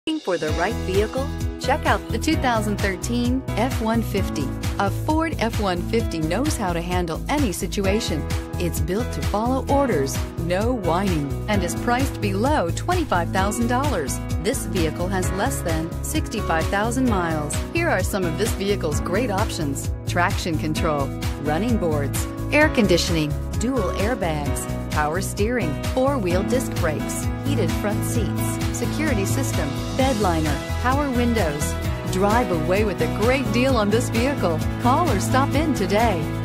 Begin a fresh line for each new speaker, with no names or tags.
Looking for the right vehicle? Check out the 2013 F-150. A Ford F-150 knows how to handle any situation. It's built to follow orders, no whining, and is priced below $25,000. This vehicle has less than 65,000 miles. Here are some of this vehicle's great options: traction control, running boards, air conditioning, dual airbags, power steering, four-wheel disc brakes, heated front seats, security system, bed liner, power windows. Drive away with a great deal on this vehicle. Call or stop in today.